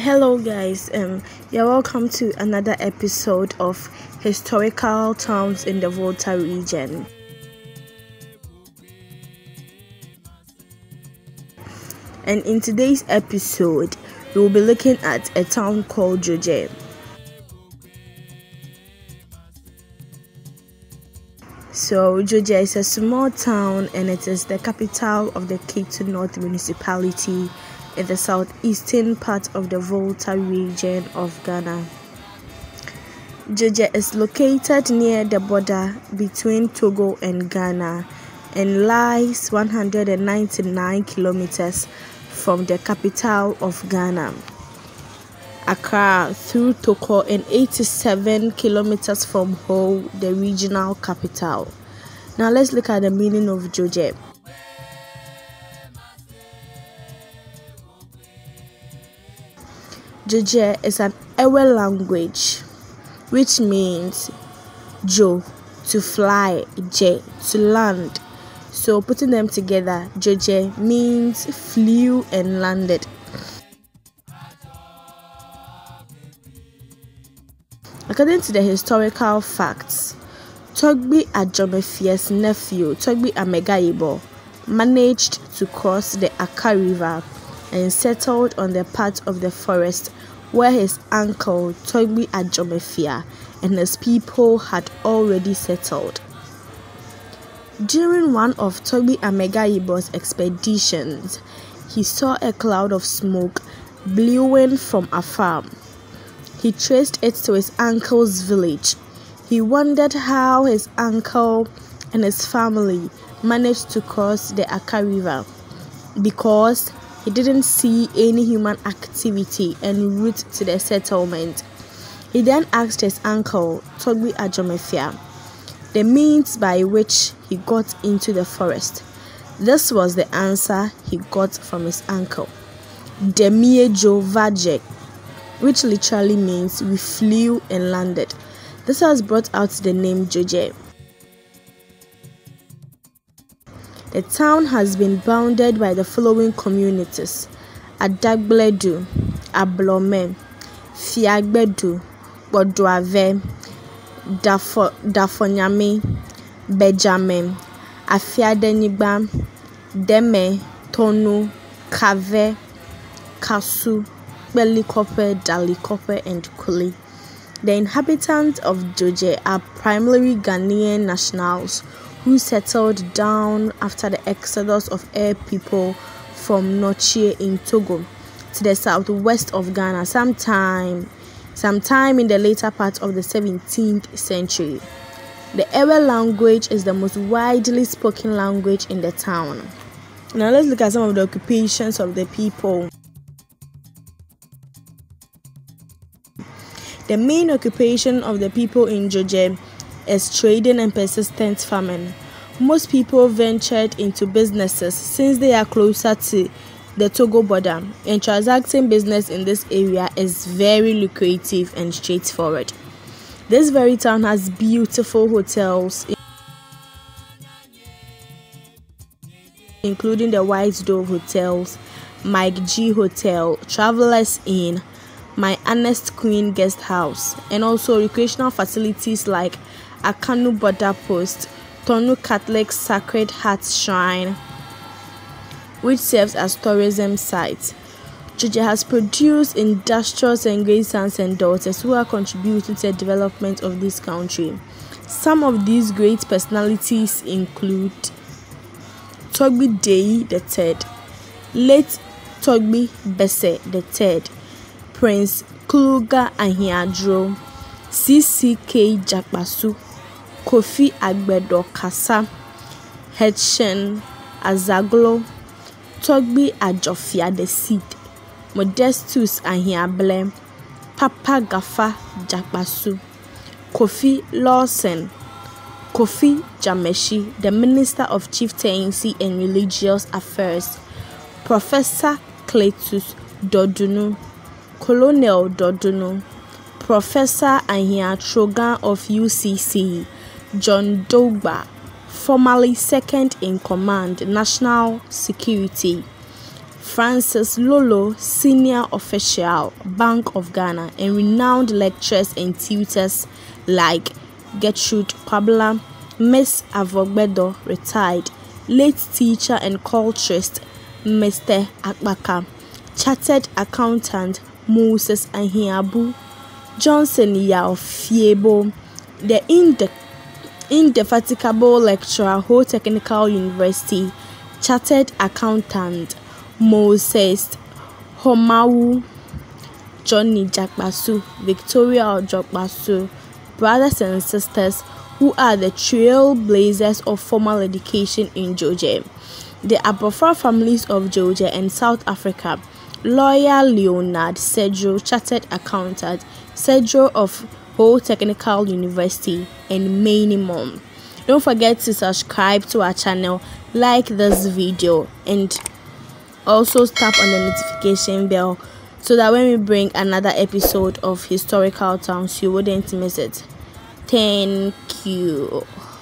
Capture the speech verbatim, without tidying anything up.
Hello guys, um you're welcome to another episode of Historical Towns in the Volta region. And in today's episode, we will be looking at a town called Dzodzze. So Dzodzze is a small town and it is the capital of the Ketu North municipality in the southeastern part of the Volta region of Ghana. Dzodzze is located near the border between Togo and Ghana and lies one hundred ninety-nine kilometers from the capital of Ghana, Accra, through Toko, and eighty-seven kilometers from Ho, the regional capital. Now let's look at the meaning of Dzodzze. Dzodzze is an Ewe language, which means Jo, to fly, Je, to land. So putting them together, Dzodzze means flew and landed. According to the historical facts, Togbi Ajomefia's nephew, Togbi Amegayibo, managed to cross the Aka River and settled on the part of the forest where his uncle Togbi Ajomefia and his people had already settled. During one of Togbi Amegayibo's expeditions, he saw a cloud of smoke billowing from afar. He traced it to his uncle's village. He wondered how his uncle and his family managed to cross the Aka River because he didn't see any human activity en route to the settlement. He then asked his uncle, Togbi Ajomefia, the means by which he got into the forest. This was the answer he got from his uncle. Demiejo Vaje, which literally means we flew and landed. This has brought out the name Dzodzze. The town has been bounded by the following communities: Adagbledu, Ablome, Fiagbedu, Bodoave, Dafo, Dafonyame, Benjamin, Afiadenigba, Deme, Tonu, Kave, Kasu, Belikope, Dalikope, and Kuli. The inhabitants of Dzodzze are primarily Ghanaian nationals who settled down after the exodus of Air people from Nochie in Togo to the southwest of Ghana sometime, sometime in the later part of the seventeenth century. The Ewe language is the most widely spoken language in the town. Now let's look at some of the occupations of the people. The main occupation of the people in Dzodzze is trading and persistent farming. Most people ventured into businesses since they are closer to the Togo border, and transacting business in this area is very lucrative and straightforward. This very town has beautiful hotels, including the White Dove Hotels, Mike G Hotel, Travelers Inn, My Honest Queen Guest House, and also recreational facilities like Akanu Border Post, Tonu Catholic Sacred Heart Shrine, which serves as tourism site. Dzodzze has produced industrials and great sons and daughters who are contributing to the development of this country. Some of these great personalities include Togbi Dei the Third, late Togbi Bese the Third, Prince Kluga Ahiadro, C C K Jakpasu, Kofi Agbedo Kasa, Hetchen Azaglo, Togbi Ajofia the Seed, Modestus Ahiable, Papa Gafa Jakpasu, Kofi Lawson, Kofi Jameshi, the Minister of Chieftaincy and Religious Affairs, Professor Cletus Dodunu, Colonel Dodunu, Professor Ahia Trogan of U C C, John Dogba, formerly second in command, National Security, Francis Lolo, senior official, Bank of Ghana, and renowned lecturers and tutors like Gertrude Pabla, Miss Avogbedo, retired, late teacher and culturist Mister Akbaka, chartered accountant Moses Ahiabu, Johnson Yao Fiebo, the inde- indefatigable lecturer, Ho Technical University, chartered accountant Moses Homawu, Johnny Jakbasu, Victoria Ojokbasu, brothers and sisters who are the trailblazers of formal education in Georgia. The Abofra families of Georgia and South Africa, lawyer Leonard Sedro, chartered accountant Sedro of Ho Technical University, and many more. Don't forget to subscribe to our channel, like this video, and also tap on the notification bell so that when we bring another episode of Historical Towns, you wouldn't miss it. Thank you.